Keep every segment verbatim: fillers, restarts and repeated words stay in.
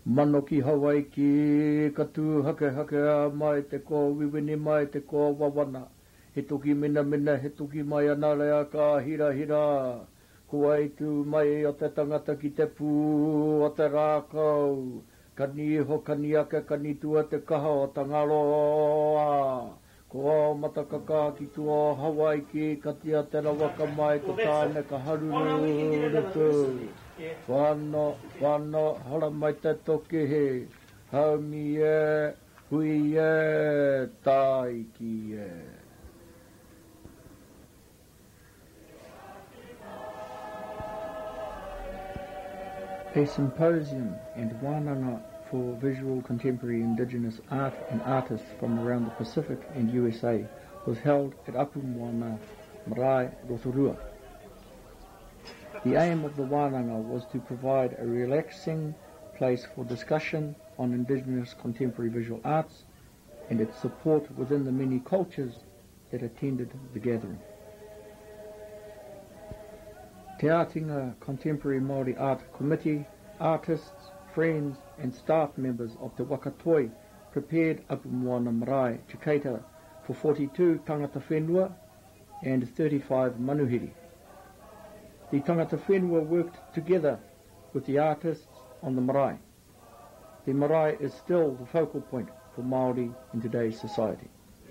Mano ki Hawaii ki katu hake hake a mai te ko wiwini mai te ko wawana. He toki mina mina he toki mai ana lea ka hira hira. Kua i tu mai o te tangata ki te pū o te rākau. Kani iho kani ake kani tua te kaha o tangaroa. Ko matakaka ki tu o Hawaii ki katia te rawaka mai ko tāne ka haruru rutu. Whano, whano, hara mai te toki he. Haumi e, hui e, tai ki e. A symposium and wānanga for visual contemporary Indigenous art and artists from around the Pacific and U S A was held at Apumoana Marae, Rotorua. The aim of the wānanga was to provide a relaxing place for discussion on Indigenous contemporary visual arts and its support within the many cultures that attended the gathering. Te Ātinga Contemporary Māori Art Committee, artists, friends and staff members of Te Wakatoi prepared Apumoana Marae to cater for forty-two tangata whenua and thirty-five manuhiri. The tangata whenua worked together with the artists on the marae. The marae is still the focal point for Māori in today's society.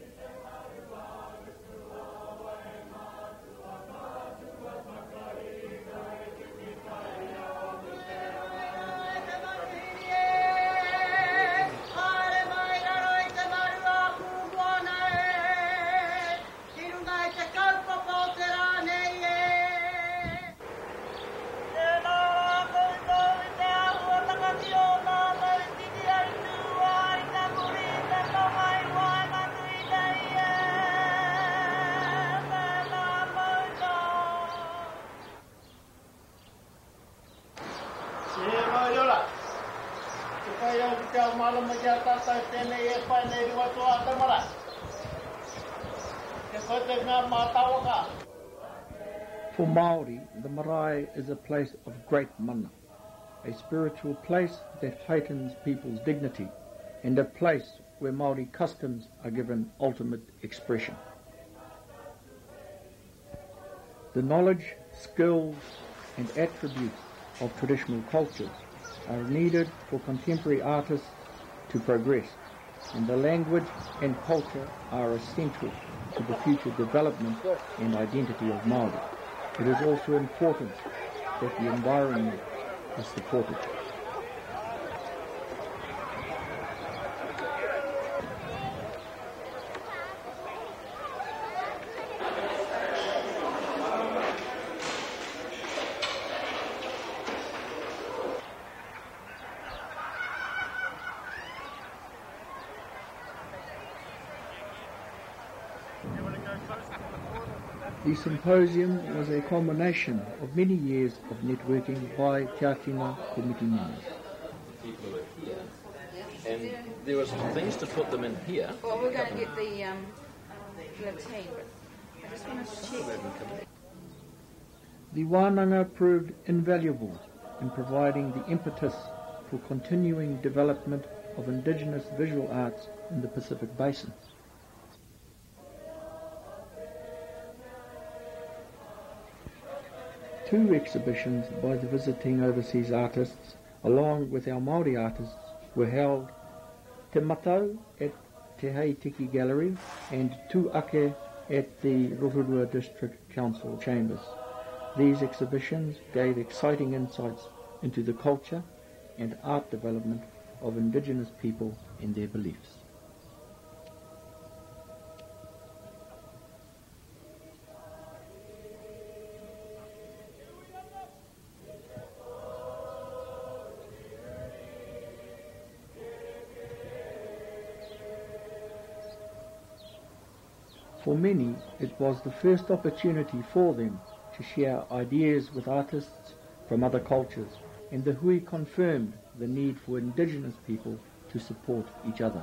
For Māori, the marae is a place of great mana, a spiritual place that heightens people's dignity, and a place where Māori customs are given ultimate expression. The knowledge, skills and attributes of traditional cultures are needed for contemporary artists to progress, and the language and culture are essential to the future development and identity of Māori. It is also important that the environment is supported. The symposium was a culmination of many years of networking by Te Ātinga committee members. People were here, and there were some things to put them in here. Well, we're going to get the um, the tea, but I just want to check. The wānanga proved invaluable in providing the impetus for continuing development of Indigenous visual arts in the Pacific Basin. Two exhibitions by the visiting overseas artists, along with our Māori artists, were held Te Matau at Te Ātinga Gallery and Tu Ake at the Rotorua District Council Chambers. These exhibitions gave exciting insights into the culture and art development of Indigenous people and their beliefs. For many, it was the first opportunity for them to share ideas with artists from other cultures, and the hui confirmed the need for Indigenous people to support each other.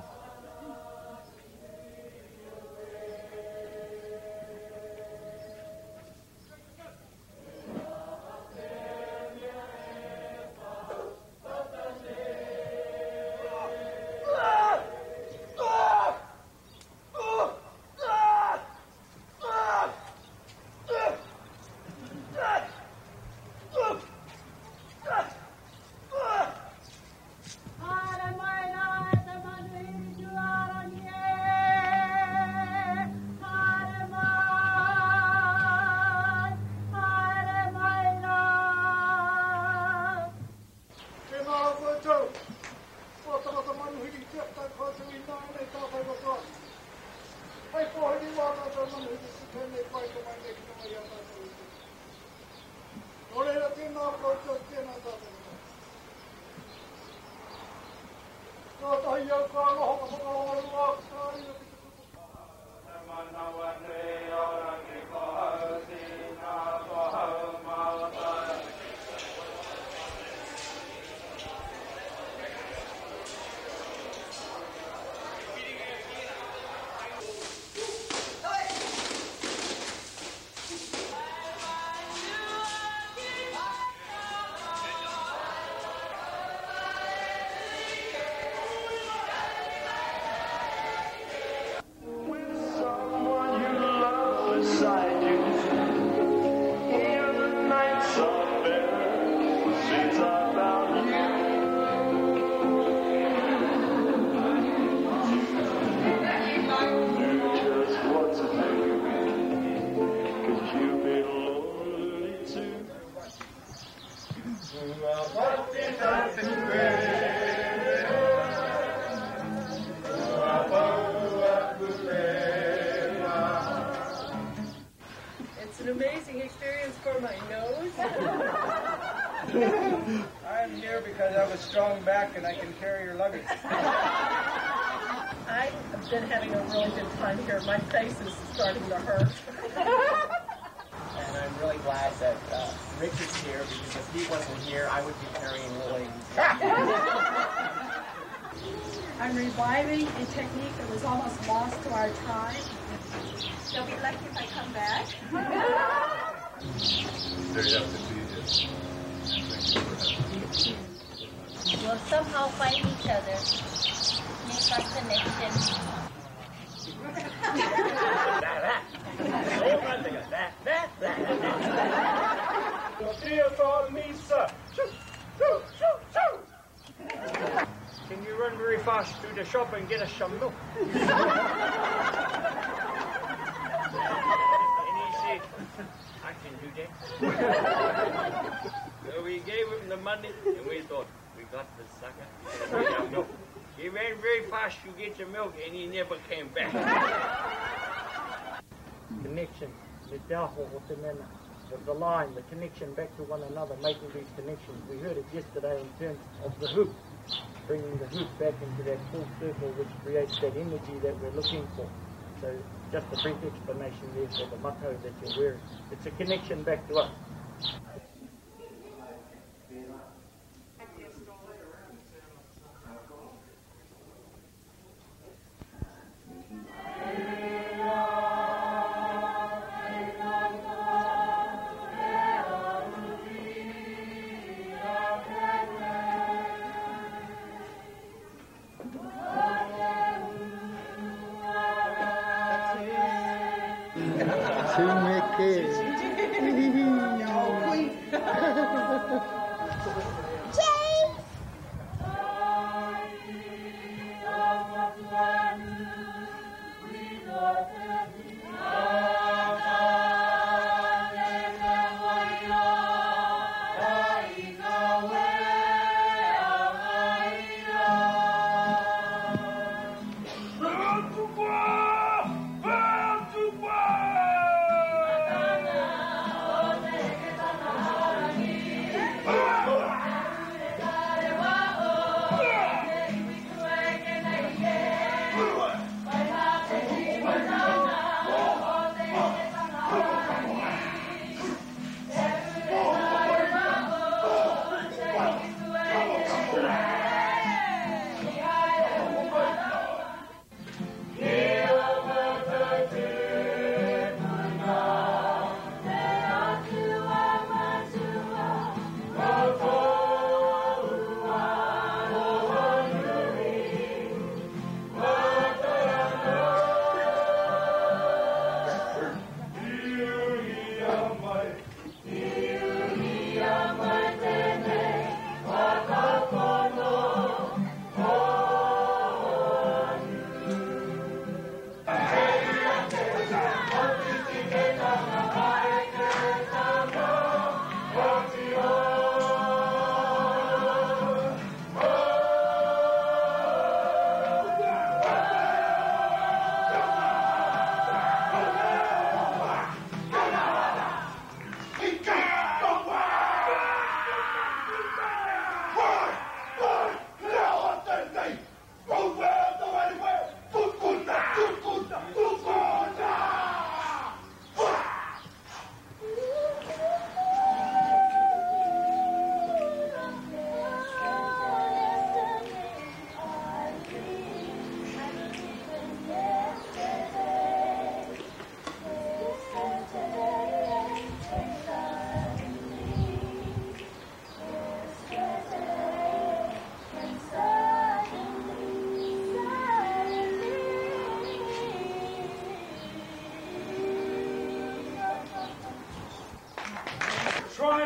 It's an amazing experience for my nose. I'm here because I have a strong back and I can carry your luggage. I've been having a really good time here. My face is starting to hurt. And I'm really glad that uh, Rick is here, because if he wasn't here, I would be carrying Lily. I'm reviving a technique that was almost lost to our time. You'll be lucky if I come back. Very happy to see you. We'll somehow find each other, make our connection. Can you run very fast to the shop and get us some milk? And he said, I can do that. So we gave him the money and we thought, we got the sucker. We got milk. He ran very fast to get the milk and he never came back. Connection, the taho o te mena, the, the line, the connection back to one another, making these connections. We heard it yesterday in terms of the hoop, bringing the hoop back into that full circle, which creates that energy that we're looking for. So just a brief explanation there for the mato that you're wearing. It's a connection back to us. Tumeke.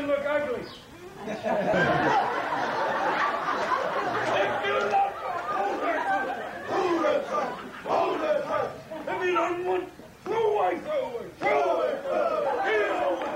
don't look ugly. If you love hold it tight, hold it tight, hold it tight. If you don't want, throw away, throw away, throw away, throw away.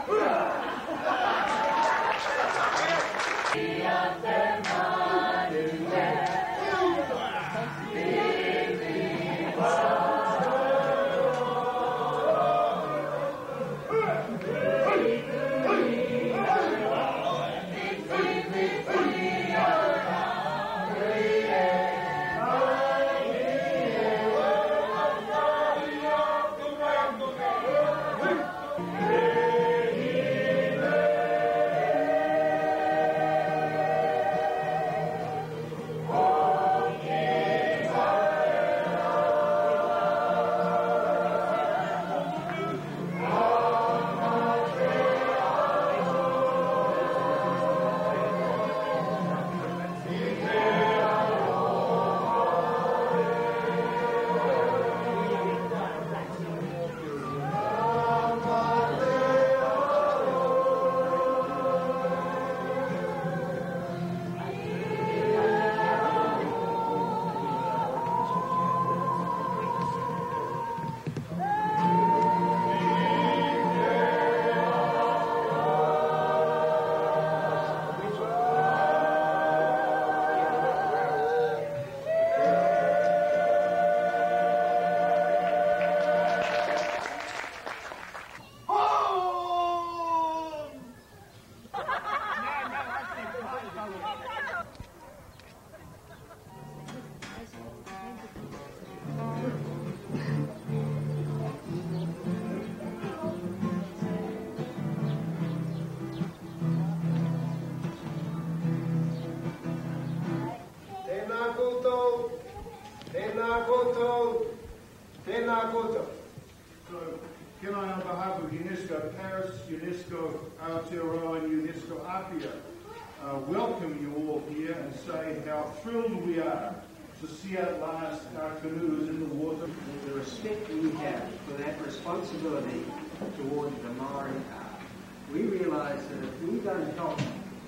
So, can I, on behalf of UNESCO Paris, UNESCO Aotearoa, and UNESCO Apia, uh, welcome you all here and say how thrilled we are to see at last our canoes in the water. The respect we have for that responsibility towards the Māori art, we realise that if we don't help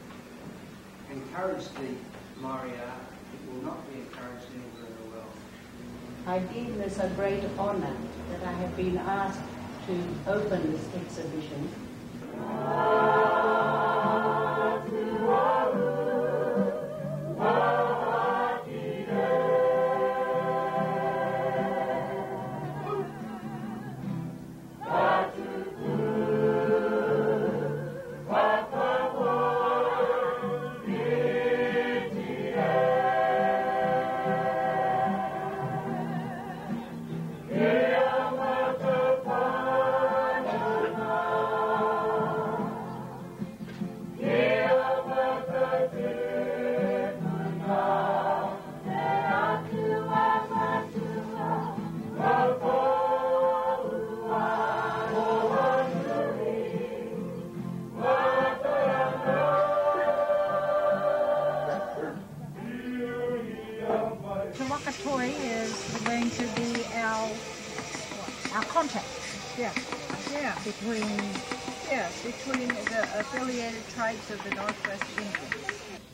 encourage the Māori art, it will not be encouraged anywhere in the world. I deem this a great honour that I have been asked to open this exhibition. is going to be our our contact. Yeah, yeah, between yeah between the affiliated tribes of the Northwest Indians.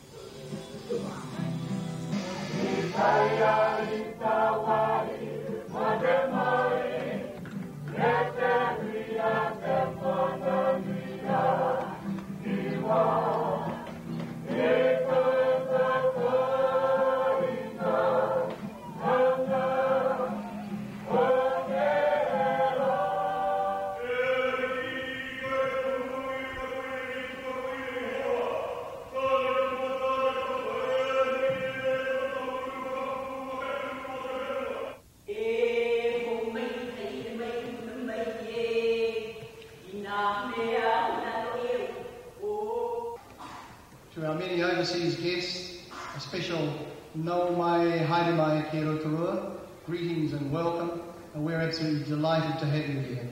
To our many overseas guests, a special no mai, haere mai ki Rotorua, greetings and welcome, and we're absolutely delighted to have you here.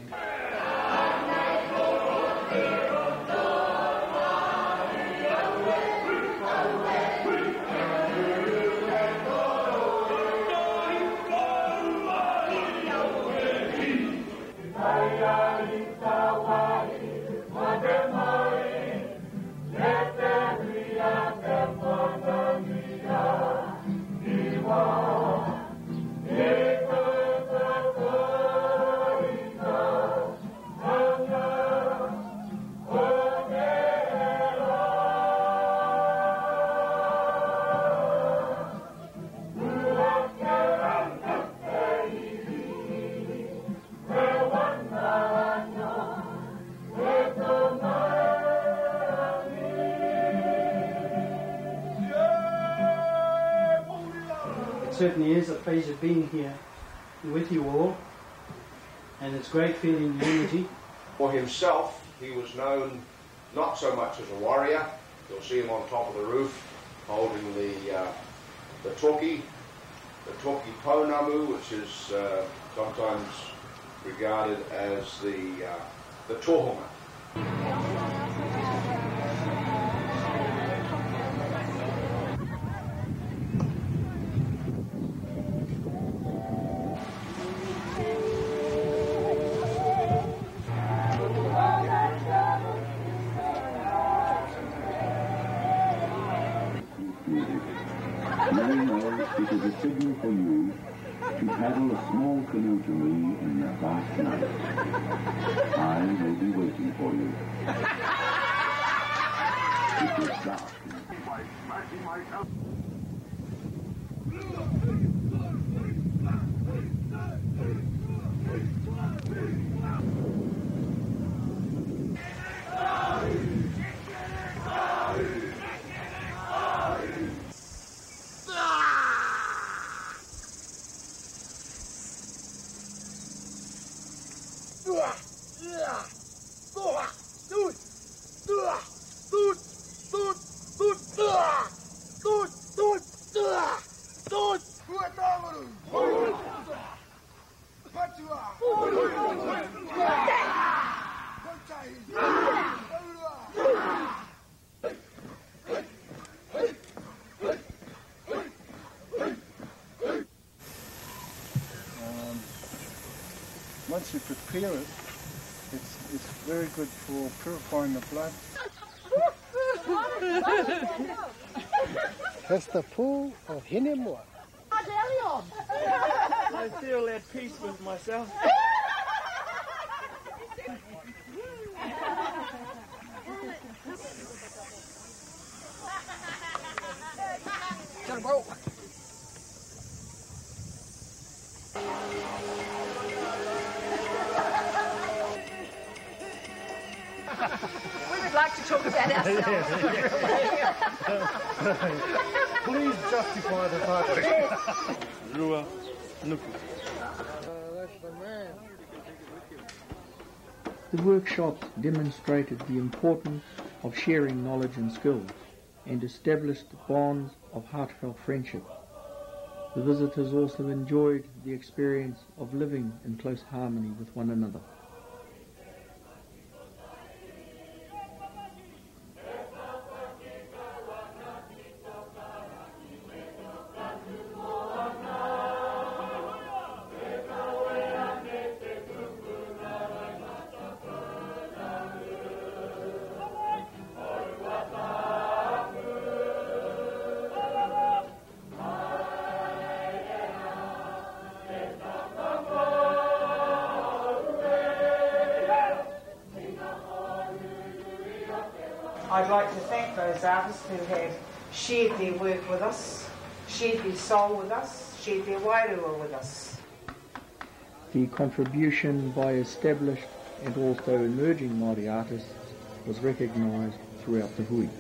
It certainly is a pleasure being here with you all, and it's great feeling the energy. For himself, he was known not so much as a warrior. You'll see him on top of the roof holding the uh, the toki, the toki pounamu, which is uh, sometimes regarded as the uh, the tohunga. It is a signal for you to paddle a small canoe to me in the vast night. I will be waiting for you. It is dark. Once you prepare it, it's, it's very good for purifying the blood. That's the pool of Hinemua. I feel at peace with myself. We would like to talk about ourselves. Please justify the title. Rua Nuku. The workshops demonstrated the importance of sharing knowledge and skills and established bonds of heartfelt friendship. The visitors also enjoyed the experience of living in close harmony with one another. I'd like to thank those artists who have shared their work with us, shared their soul with us, shared their wairua with us. The contribution by established and also emerging Māori artists was recognised throughout the hui.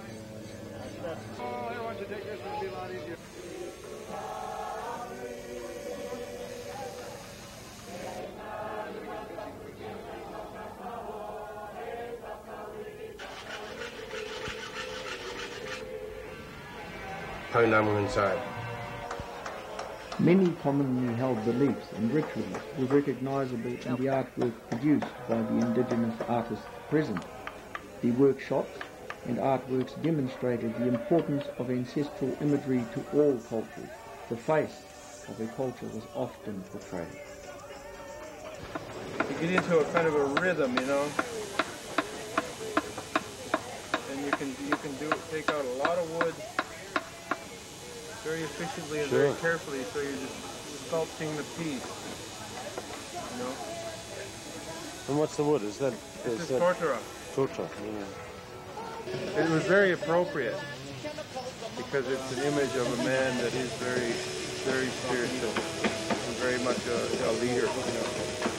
Pounamu inside. Many commonly held beliefs and rituals were recognisable in the artwork produced by the Indigenous artists present. The workshops and artworks demonstrated the importance of ancestral imagery to all cultures. The face of a culture was often portrayed. You get into a kind of a rhythm, you know, and you can you can do take out a lot of wood very efficiently and Sure. very carefully, so you're just sculpting the piece, you know. And what's the wood? Is that? This is is that Rotorua. Rotorua, yeah. It was very appropriate because it's an image of a man that is very, very spiritual and very much a, a leader, you know.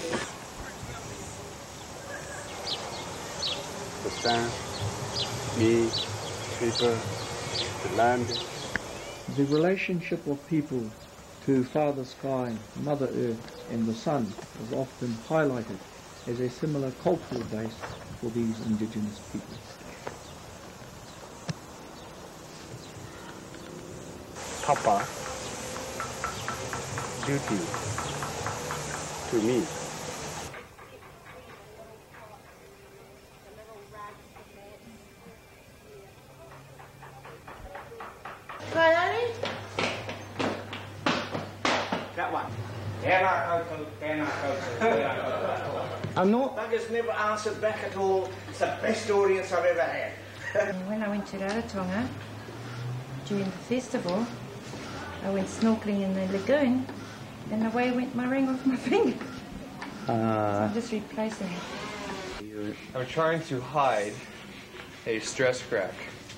The sand, me, paper, the land. The relationship of people to Father Sky, Mother Earth and the Sun is often highlighted as a similar cultural base for these Indigenous people. Papa, duty to me. That one. I'm not. Buggers never answered back at all. It's the best audience I've ever had. When I went to Rarotonga during the festival, I went snorkeling in the lagoon, and away went my ring off my finger. Uh, so I'm just replacing it. I'm trying to hide a stress crack.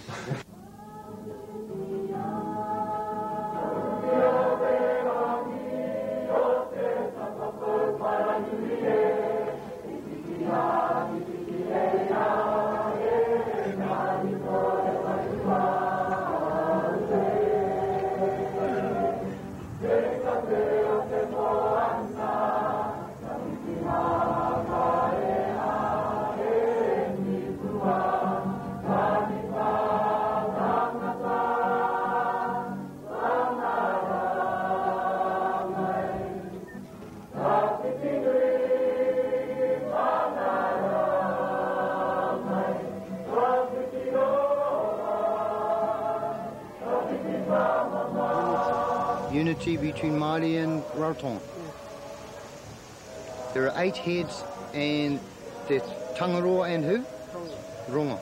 Unity between Māori and Rarotonga. There are eight heads, and there's Tangaroa and who? Ronga.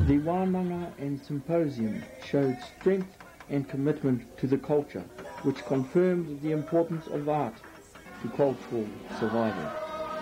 The wānanga and symposium showed strength and commitment to the culture, which confirmed the importance of art to cultural survival.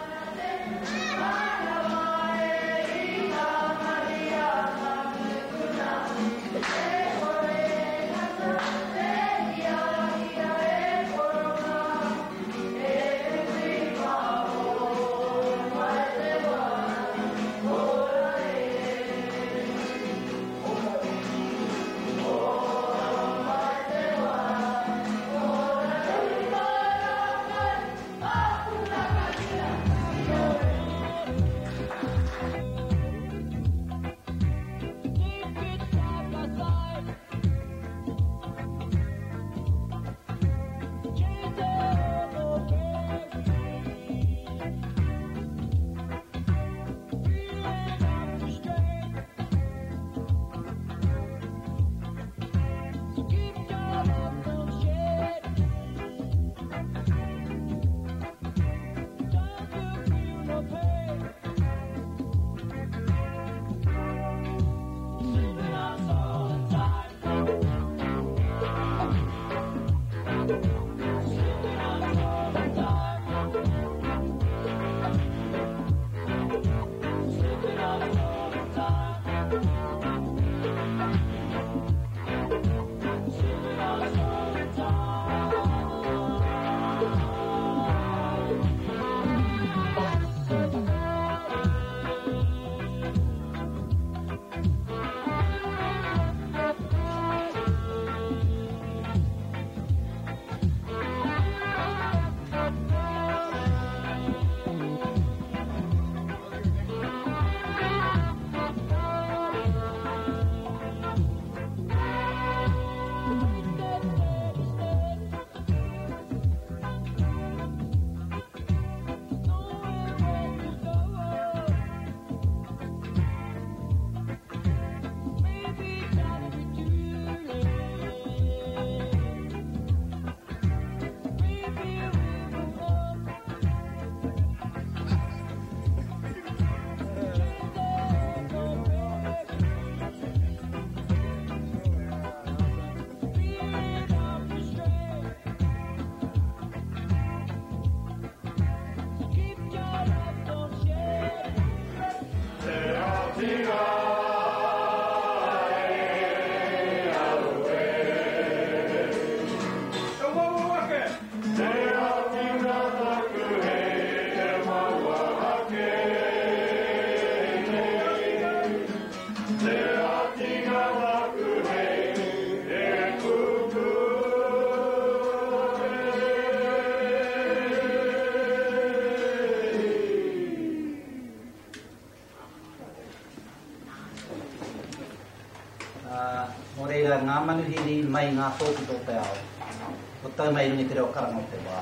ngā manuhiri mai ngā tōku tō te ao. Ko tau mai rungi te reo karanga o te wā.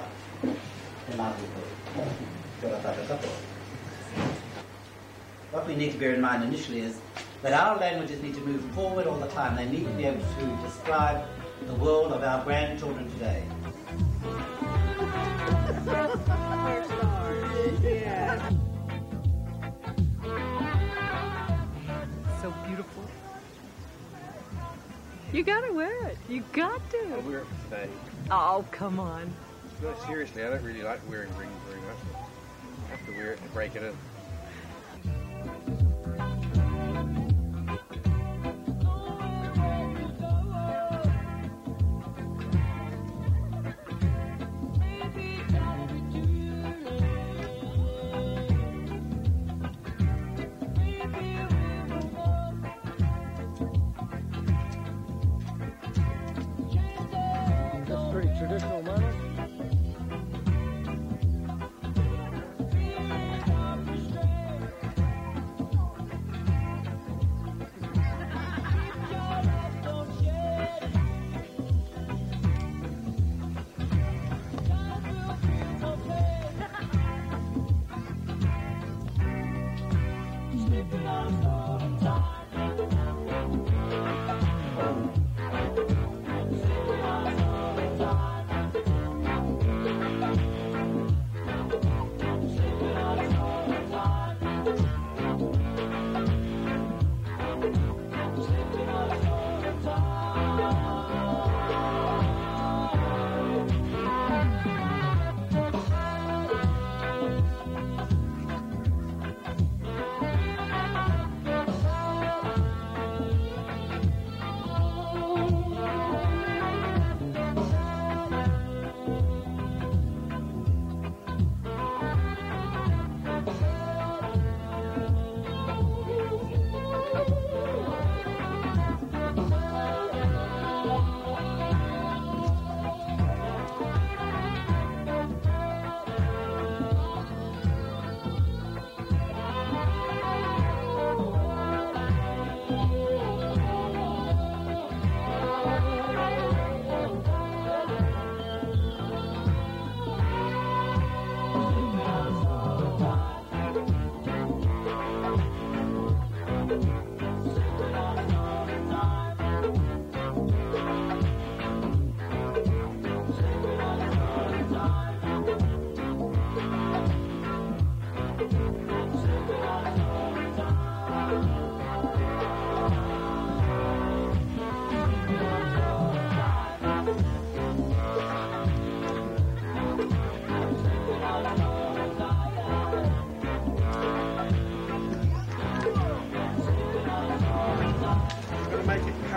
E nā ruto. Kia ora tātou katoa. What we need to bear in mind initially is that our languages need to move forward all the time. They need to be able to describe the world of our grandchildren today. Yeah. So beautiful. You gotta wear it. You got to. I'll wear it today. Oh, come on. No, seriously, I don't really like wearing rings very much. I have to wear it to break it in. Traditional manner.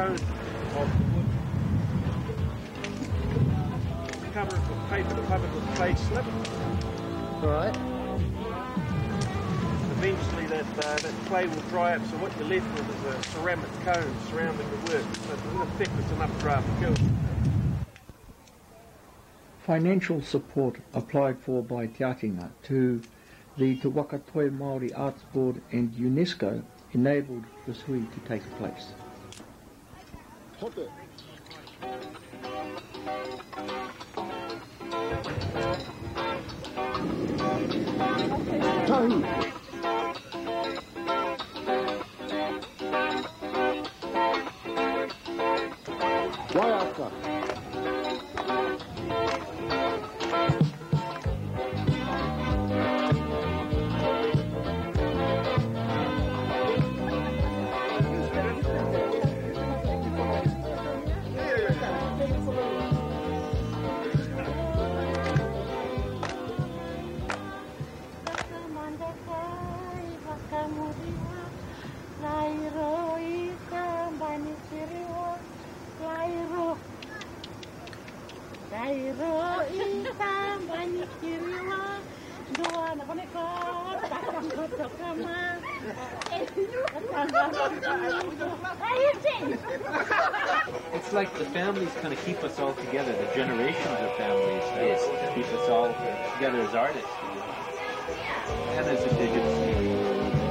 cone of wood. Cover it with paper, cover it with clay slip. Right. Eventually that, uh, that clay will dry up, so what you're left with is a ceramic cone surrounding the work. So in effect it's an updraft kiln. Financial support applied for by Te Ātinga to the Te Wakatoi Māori Arts Board and UNESCO enabled this hui to take place. Tahi. Waiaka. It's like the families kind of keep us all together, the generations of families that keep us all together as artists and as Indigenous people.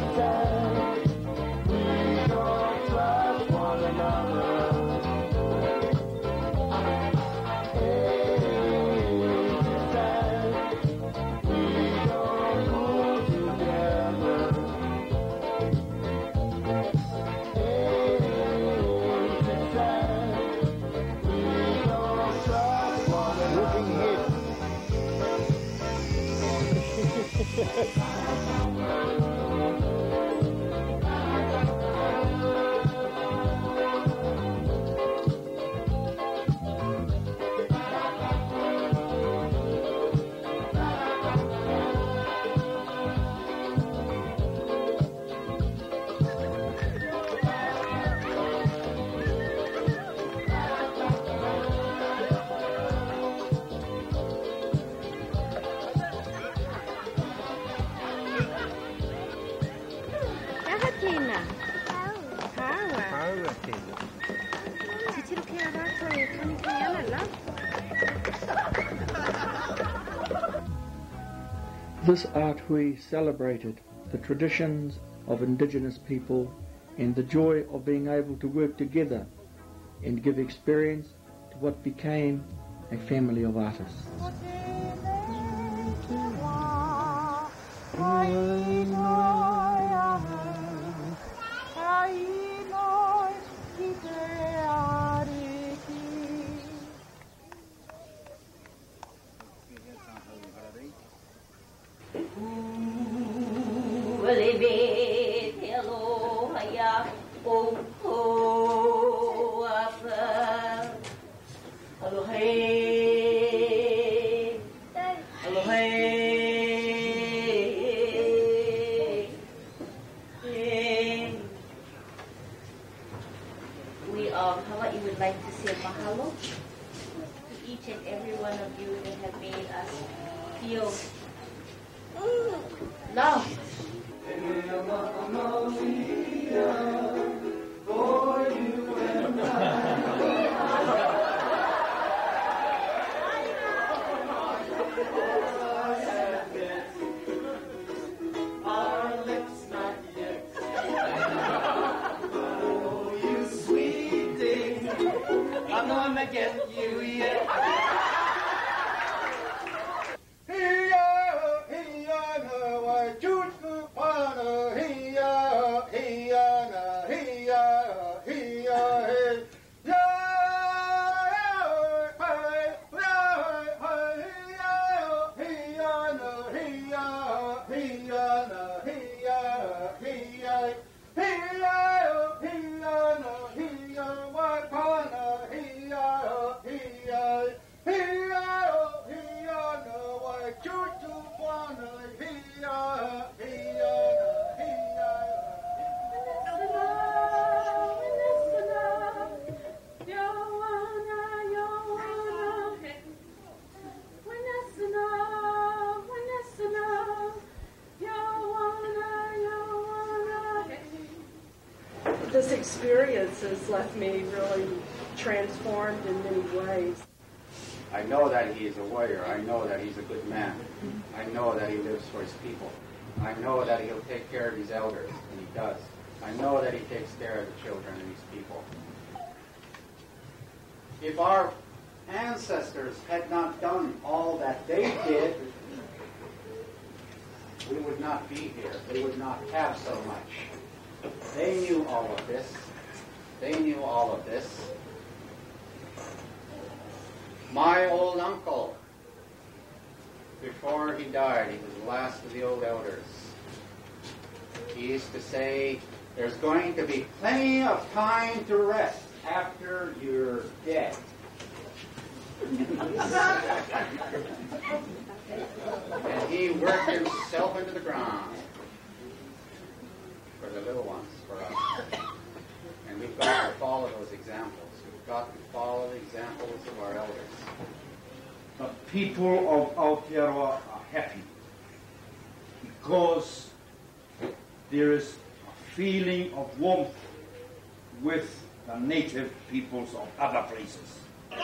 This art hui celebrated the traditions of Indigenous people and the joy of being able to work together and give experience to what became a family of artists. We um, Hawaii would like to say mahalo to each and every one of you that have made us feel loved. For you and our lips not yet. Oh, you sweet thing, I'm gonna get you yet. this experience has left me really transformed in many ways. I know that he is a warrior. I know that he's a good man. I know that he lives for his people. I know that he'll take care of his elders, and he does. I know that he takes care of the children and his people. If our ancestors had not done all that they did, we would not be here. They would not have so much. They knew all of this. They knew all of this. My old uncle, before he died, he was the last of the old elders. He used to say, there's going to be plenty of time to rest after you're dead. And he worked himself into the ground for the little ones, for us. And we've got to follow those examples. We've got to follow the examples of our elders. The people of Aotearoa are happy because there is a feeling of warmth with the native peoples of other places.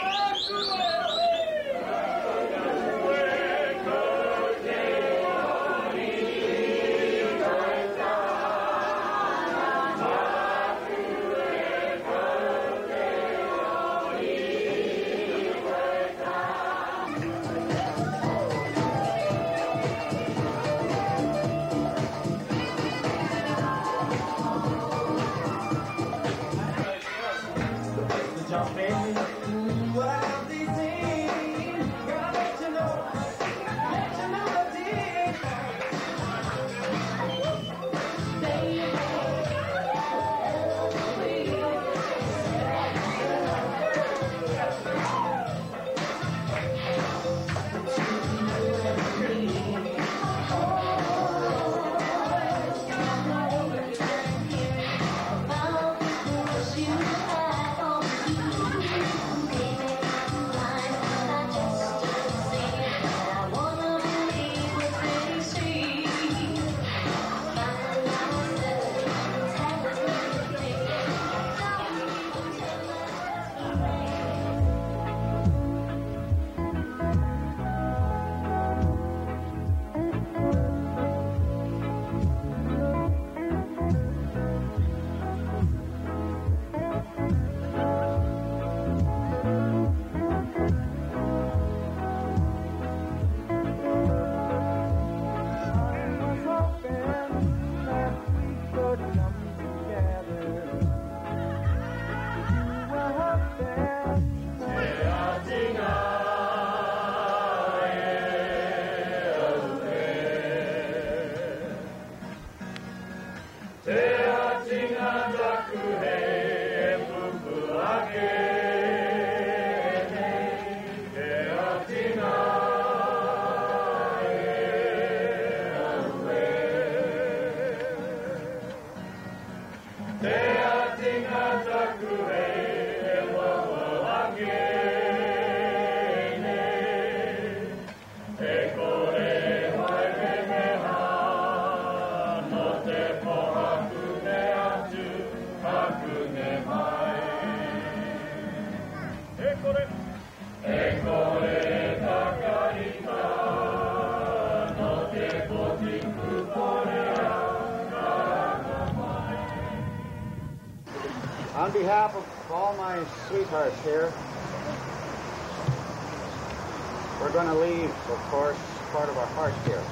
On behalf of all my sweethearts here, we're going to leave, of course, part of our heart here.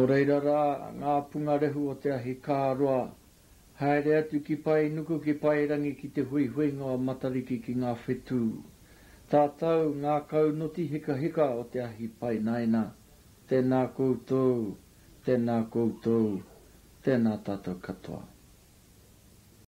Nō reira rā, ngā punga rehu o te ahi kāroa, haere atu ki pai nuku ki pai rangi ki te hui hui ngā matariki ki ngā whetū. Tātau ngā kaunoti hika hika o te ahi pai naina. Tēnā koutou, tēnā koutou, tēnā tātou katoa.